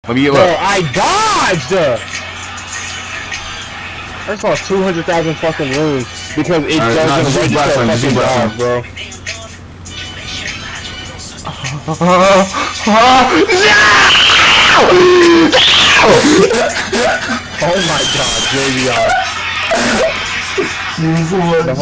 Let me get Bro, up. I dodged! I saw 200,000 fucking runes because it doesn't register fucking dodge, bro. Oh my god, JVR.